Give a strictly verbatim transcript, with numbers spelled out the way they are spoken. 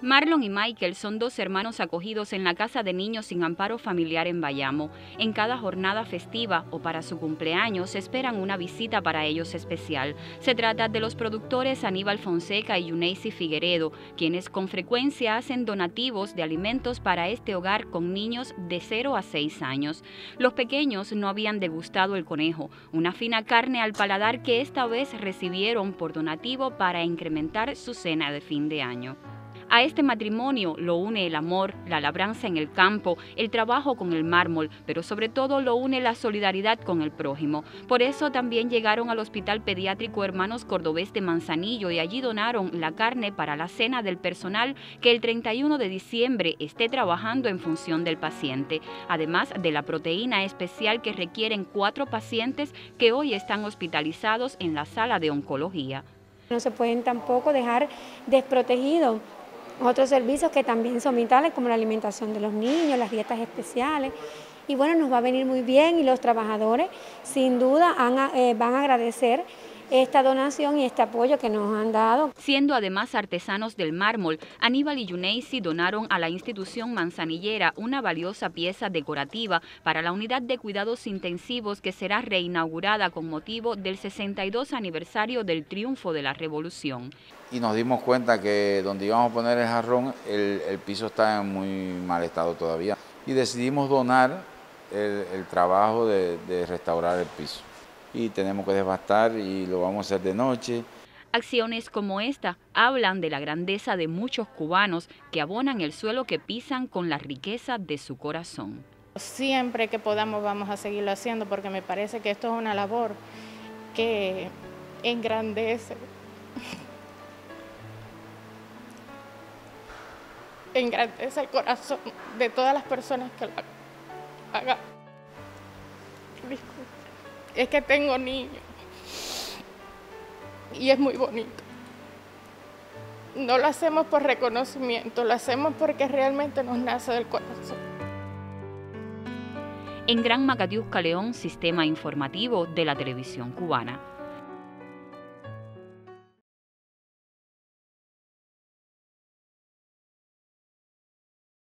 Marlon y Michael son dos hermanos acogidos en la Casa de Niños sin Amparo Familiar en Bayamo. En cada jornada festiva o para su cumpleaños esperan una visita para ellos especial. Se trata de los productores Aníbal Fonseca y Yuneisi Figueredo, quienes con frecuencia hacen donativos de alimentos para este hogar con niños de cero a seis años. Los pequeños no habían degustado el conejo, una fina carne al paladar que esta vez recibieron por donativo para incrementar su cena de fin de año. A este matrimonio lo une el amor, la labranza en el campo, el trabajo con el mármol, pero sobre todo lo une la solidaridad con el prójimo. Por eso también llegaron al Hospital Pediátrico Hermanos Cordobés de Manzanillo y allí donaron la carne para la cena del personal que el treinta y uno de diciembre esté trabajando en función del paciente, además de la proteína especial que requieren cuatro pacientes que hoy están hospitalizados en la sala de oncología. No se pueden tampoco dejar desprotegidos otros servicios que también son vitales, como la alimentación de los niños, las dietas especiales. Y bueno, nos va a venir muy bien y los trabajadores sin duda han, eh, van a agradecer esta donación y este apoyo que nos han dado. Siendo además artesanos del mármol, Aníbal y Yuneisi donaron a la institución manzanillera una valiosa pieza decorativa para la unidad de cuidados intensivos que será reinaugurada con motivo del sesenta y dos aniversario del triunfo de la Revolución. Y nos dimos cuenta que donde íbamos a poner el jarrón, el, el piso está en muy mal estado todavía. Y decidimos donar el, el trabajo de, de restaurar el piso. Y tenemos que desbastar y lo vamos a hacer de noche. Acciones como esta hablan de la grandeza de muchos cubanos que abonan el suelo que pisan con la riqueza de su corazón. Siempre que podamos vamos a seguirlo haciendo porque me parece que esto es una labor que engrandece. Engrandece el corazón de todas las personas que lo hagan. Disculpe. Es que tengo niños y es muy bonito. No lo hacemos por reconocimiento, lo hacemos porque realmente nos nace del corazón. En Gran Macatiusca, León, Sistema Informativo de la Televisión Cubana.